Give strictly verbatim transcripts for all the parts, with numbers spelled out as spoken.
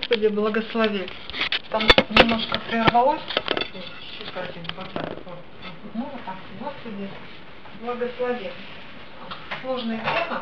Господи, благослови. Там немножко прервалось. Чуть-чуть один, вот так вот. Ну, вот так. Господи, благослови. Сложная тема.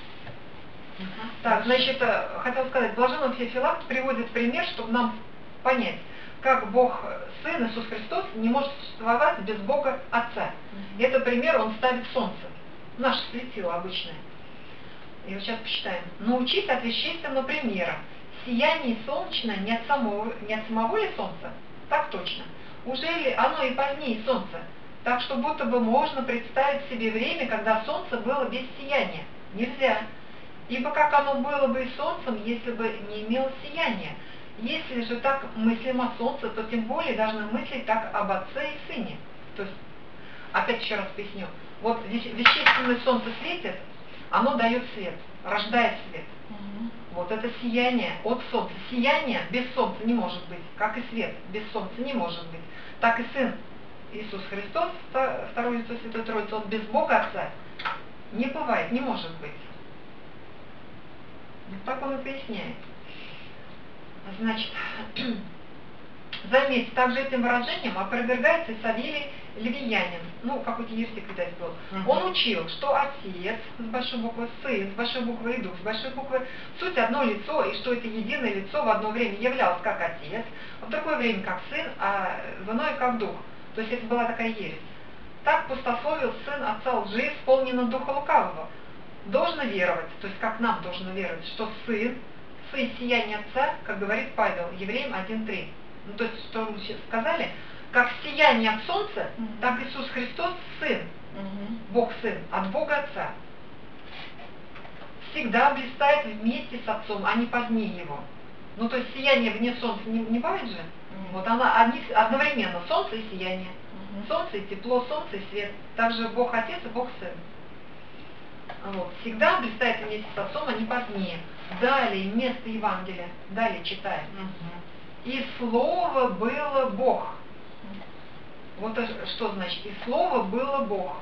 Так, значит, хотел сказать, блаженный Феофилакт приводит пример, чтобы нам понять, как Бог Сын Иисус Христос не может существовать без Бога Отца. И это пример он ставит солнце. Наше светило обычное. И вот сейчас посчитаем. Научись от вещественного примера. Сияние солнечное не от самого, не от самого ли солнца? Так точно. Уже ли оно и позднее солнца? Так что будто бы можно представить себе время, когда солнце было без сияния. Нельзя. Ибо как оно было бы и солнцем, если бы не имело сияния? Если же так мыслим о солнце, то тем более должны мыслить так об Отце и Сыне. То есть, опять еще раз поясню. Вот вещественное солнце светит, оно дает свет, рождает свет. Угу. Вот это сияние от солнца. Сияние без солнца не может быть, как и свет без солнца не может быть. Так и Сын Иисус Христос, второе лицо Святой Троицы, он без Бога Отца не бывает, не может быть. Вот так он и поясняет. Значит, заметьте, также этим выражением опровергается Савелий Ливиянин. Ну, какой-то еретик, видать, был. Uh-huh. Он учил, что Отец с большой буквы, Сын с большой буквы и Дух с большой буквы суть одно лицо, и что это единое лицо в одно время являлось как Отец, а в другое время как Сын, а в иное как Дух. То есть это была такая ересь. Так пустословил Сын Отца лжи, исполнено Духа Лукавого. Должно веровать, то есть как нам должно веровать, что Сын, Сын сияние Отца, как говорит Павел, Евреям один три. Ну, то есть, что мы сейчас сказали, как сияние от Солнца, угу. так Иисус Христос Сын, угу. Бог Сын, от Бога Отца. Всегда блистает вместе с Отцом, а не позднее Его. Ну, то есть сияние вне Солнца не, не бывает же? Угу. Вот она они одновременно, Солнце и сияние. Угу. Солнце и тепло, Солнце и свет. Также Бог Отец и Бог Сын. Вот. Всегда блистает вместе с Отцом, а не позднее. Далее, место Евангелия. Далее читаем. Угу. И Слово было Бог. Вот что значит? И Слово было Бог.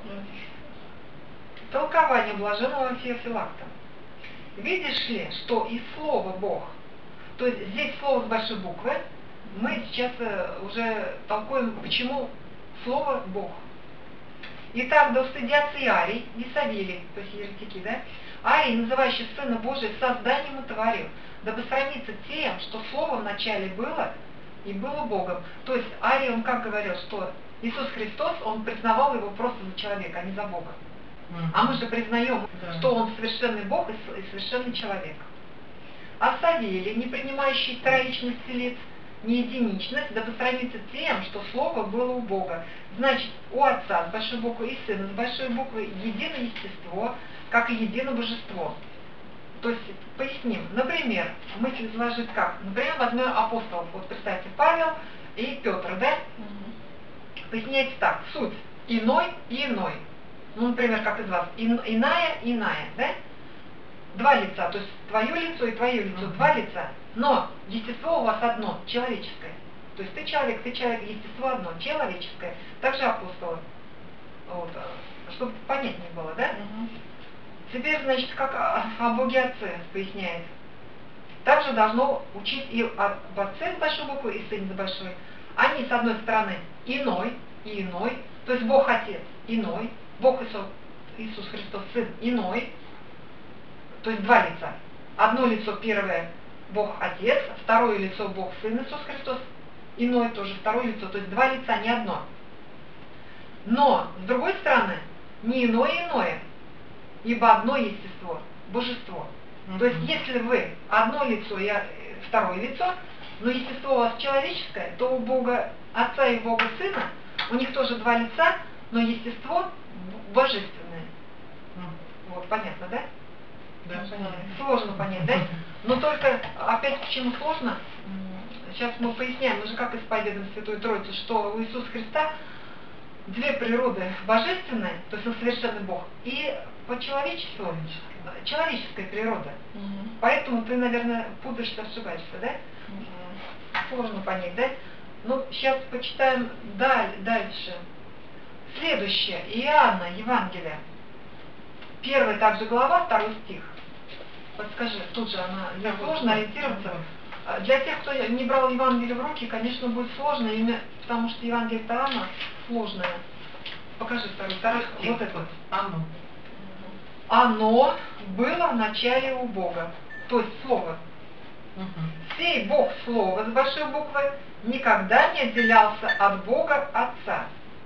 Толкование блаженного Феофилакта. Видишь ли, что и Слово Бог. То есть здесь слово с большой буквы. Мы сейчас уже толкуем, почему Слово Бог. Итак, да устыдятся и Арий, и Савелий, то есть еретики, да? Арий, называющий Сына Божия созданием и тварью, дабы сравниться тем, что Слово вначале было и было Богом. То есть Арий, он как говорил, что Иисус Христос, он признавал его просто за человека, а не за Бога. Mm-hmm. А мы же признаем, да. что он совершенный Бог и совершенный человек. А Савелий, не принимающий троичности лиц, не единичность, дабы сравниться тем, что Слово было у Бога. Значит, у Отца с большой буквы и Сына с большой буквы единое естество, как и единое божество. То есть, поясним, например, мысль изложить как? Например, возьмем апостолов. Вот представьте, Павел и Петр, да? Mm-hmm. Поясняется так, суть иной и иной. Ну, например, как из вас, ин, иная и иная, да? Два лица, то есть твое лицо и твое лицо, mm-hmm. два лица. Но естество у вас одно, человеческое. То есть ты человек, ты человек, естество одно, человеческое. Также апостолы. Вот, чтобы понятнее было, да? Mm-hmm. Теперь, значит, как о, о Боге Отце поясняет. Также должно учить и об Отце с большой буквы, и Сыне с большой. Они, с одной стороны, иной и иной, то есть Бог Отец иной, Бог Иисус, Иисус Христос Сын иной, то есть два лица. Одно лицо первое Бог Отец, второе лицо Бог Сын Иисус Христос иной, тоже второе лицо, то есть два лица, не одно. Но, с другой стороны, не иное иное, ибо одно естество, божество. Mm-hmm. То есть, если вы одно лицо и второе лицо, но естество у вас человеческое, то у Бога Отца и Бога Сына, у них тоже два лица, но естество божественное. Mm-hmm. Вот, понятно, да? Да. Сложно понять, да? Но только, опять почему сложно, сейчас мы поясняем, мы же как исповедуем Святую Троицу, что у Иисуса Христа две природы божественные, то есть он совершенный Бог, и по человечеству человеческая природа. Угу. Поэтому ты, наверное, путаешься, ошибаешься, да? Угу. Сложно понять, да? Ну, сейчас почитаем даль, дальше. Следующее. Иоанна, Евангелие. Первая также глава, второй стих. Подскажи, тут же она, не сложно ориентироваться. Для тех, кто не брал Евангелие в руки, конечно, будет сложно, именно потому что Евангелие Иоанна сложное. Покажи второй, второй, вот это. Оно. Оно было в начале у Бога. То есть Слово. Угу. Сей Бог Слово с большой буквы никогда не отделялся от Бога Отца.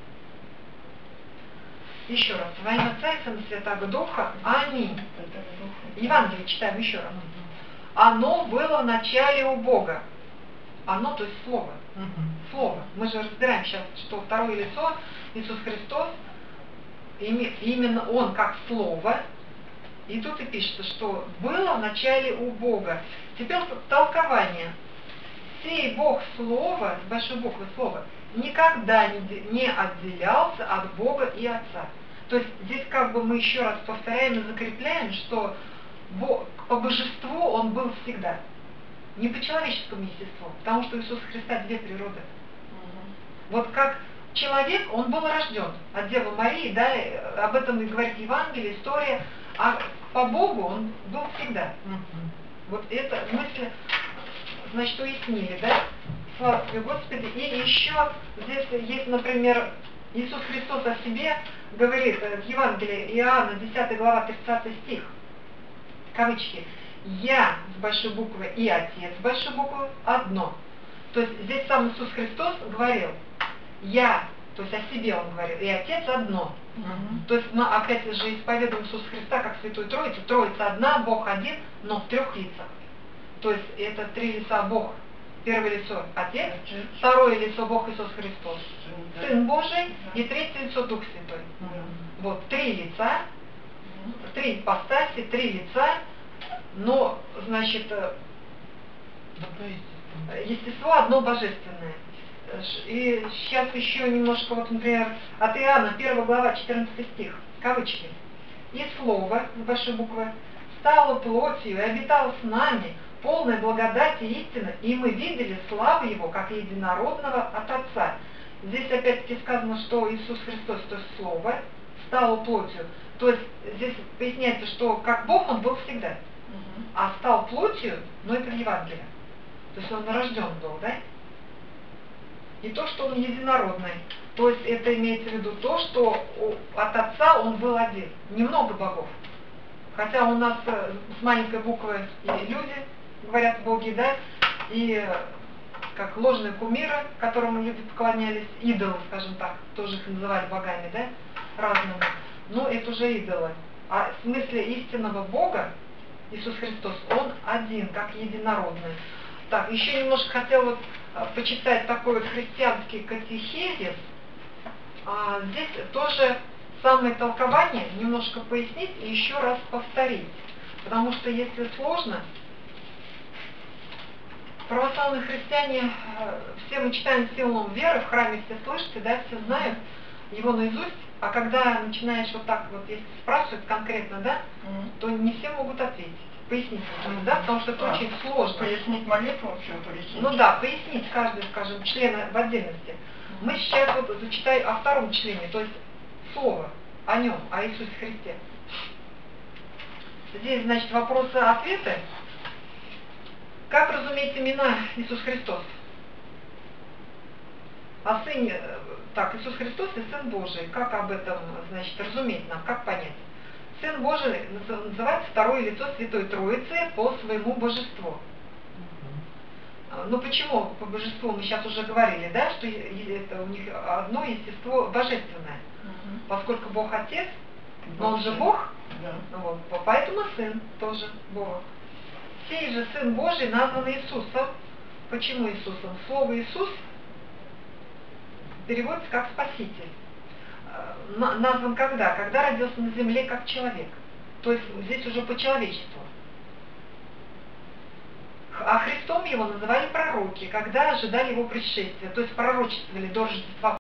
Еще раз. Во имя Отца и Сына Святаго Духа. Аминь. Евангелие читаем еще раз. Оно было в начале у Бога. Оно, то есть Слово. Угу. Слово. Мы же разбираем сейчас, что второе лицо Иисус Христос, именно Он как Слово. И тут и пишется, что было в начале у Бога. Теперь толкование. Сей Бог Слово, с большой буквы Слово, никогда не отделялся от Бога и Отца. То есть здесь как бы мы еще раз повторяем и закрепляем, что Бог, по божеству Он был всегда. Не по человеческому естеству, потому что у Иисуса Христа две природы. Угу. Вот как человек, Он был рожден от Девы Марии, да, об этом и говорит Евангелие, история, а по Богу Он был всегда. Угу. Вот это мысли, значит, уяснили, да? Слава тебе, Господи. И еще здесь есть, например, Иисус Христос о себе говорит в Евангелии Иоанна, десятая глава, тридцатый стих, кавычки, «Я» с большой буквы и Отец с большой буквы одно. То есть здесь сам Иисус Христос говорил, «Я», то есть о себе Он говорил, и Отец одно. Угу. То есть мы опять же исповедуем Иисуса Христа как Святую Троицу. Троица одна, Бог один, но в трех лицах. То есть это три лица Бог. Первое лицо Отец, второе лицо Бог Иисус Христос, Сын Божий, и третье лицо Дух Святой. Вот три лица, три ипостаси, три лица, но, значит, естество одно божественное. И сейчас еще немножко, вот, например, от Иоанна, первая глава, четырнадцатый стих, кавычки. «И Слово, с большой буквы, стало плотью и обитало с нами, полной благодати и истины, и мы видели славу Его, как единородного от Отца». Здесь опять-таки сказано, что Иисус Христос, то есть Слово, стало плотью. То есть здесь поясняется, что как Бог Он был всегда, угу. а стал плотью, но это в Евангелии. То есть Он рожден был, да? И то, что Он единородный. То есть это имеется в виду то, что от Отца Он был один. Немного богов. Хотя у нас с маленькой буквы и люди говорят боги, да, и как ложные кумиры, которым люди поклонялись, идолы, скажем так, тоже их называли богами, да, разными. Но это уже идолы. А в смысле истинного Бога, Иисус Христос, Он один, как единородный. Так, еще немножко хотела вот почитать такой вот христианский катехизис. А, здесь тоже самое толкование немножко пояснить и еще раз повторить. Потому что если сложно, православные христиане, все мы читаем символом веры, в храме все слышите, да, все знают его наизусть, а когда начинаешь вот так вот, если спрашивают конкретно, да, mm-hmm. то не все могут ответить. Пояснить, mm-hmm. да, потому что это а, очень сложно. Пояснить молитву вообще, пояснить? Ну да, пояснить каждый, скажем, член в отдельности. Mm-hmm. Мы сейчас вот зачитаем о втором члене, то есть слово о нем, о Иисусе Христе. Здесь, значит, вопросы-ответы. Как разуметь имена Иисус Христос? О Сыне, так, Иисус Христос и Сын Божий. Как об этом, значит, разуметь нам, как понять? Сын Божий называется второе лицо Святой Троицы по своему божеству. Ну почему по божеству? Мы сейчас уже говорили, да, что это у них одно естество божественное. Угу. Поскольку Бог Отец, но Он же Бог, да. Вот, поэтому Сын тоже Бог. Сей же Сын Божий назван Иисусом. Почему Иисусом? Слово Иисус переводится как Спаситель. Назван когда? Когда родился на земле как человек. То есть здесь уже по человечеству. А Христом его называли пророки, когда ожидали его пришествия. То есть пророчествовали до Рождества